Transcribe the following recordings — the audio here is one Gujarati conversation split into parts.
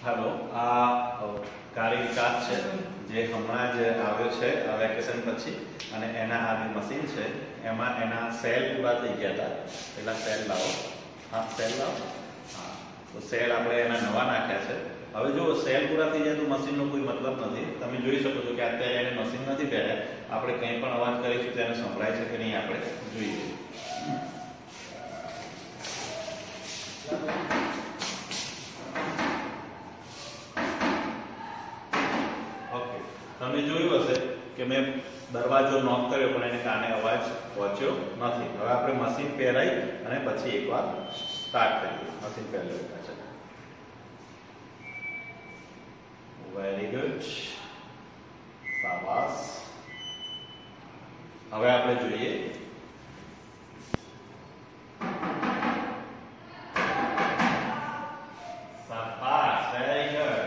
હેલો, આ ગાડી વિકાસ છે જે હમણાં જ આવ્યો છે વેકેશન પછી, અને એના આ જે મશીન છે એમાં એના સેલ પૂરા થઈ ગયા હતા. પેલા સેલ લાવો. હા, સેલ લાવો. હા, તો સેલ આપણે એના નવા નાખ્યા છે. હવે જો સેલ પૂરા થઈ જાય તો મશીનનો કોઈ મતલબ નથી. તમે જોઈ શકો છો કે અત્યારે એને મશીન નથી પહેર્યા. આપણે કંઈ પણ અવાજ કરીશું તેને સંભળાય છે કે નહીં આપણે જોઈએ. તમે જોયું હશે કે મેં દરવાજો નોક કર્યો પણ એને કાને અવાજ પહોંચ્યો નથી. હવે આપણે મશીન પહેરાઈ અને પછી એકવાર સ્ટાર્ટ કરીએ. મશીન પહેરેલું છે. વેરી ગુડ, શાબાશ. હવે આપણે જોઈએ શાબાશ, વેરી ગુડ.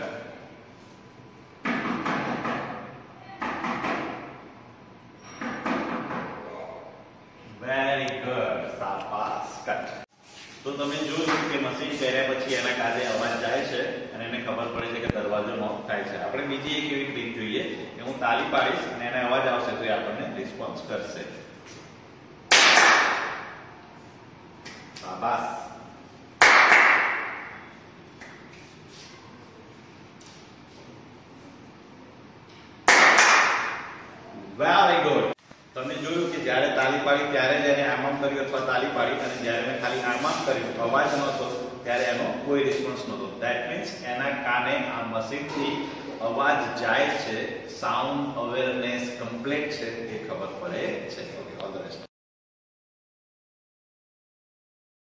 વેરી ગુડ, શાબાશ. કટ. તો તમે જોયું કે મશીન પહેર્યા પછી એના કાને અવાજ જાય છે અને એને ખબર પડે છે કે દરવાજો નોક થાય છે. આપણે બીજી એક એવી ટ્રીક જોઈએ કે હું તાલી પાડીશ અને એને અવાજ આવશે તો એ આપણને રિસ્પોન્સ કરશે. શાબાશ. Very good. તમે જોયું કે જ્યારે તાલી પાડી ત્યારે જ એને આમ કર્યું અથવા તાલી પાડી અને જ્યારે મેં ખાલી આમ કર્યું અવાજ નહોતો ત્યારે એનો કોઈ રિસ્પોન્સ નહોતો. ધેટ મીન્સ એના કાને આ મશીનથી અવાજ જાય છે, સાઉન્ડ અવેરનેસ કમ્પ્લીટ છે એ ખબર પડે છે. Okay, all the best.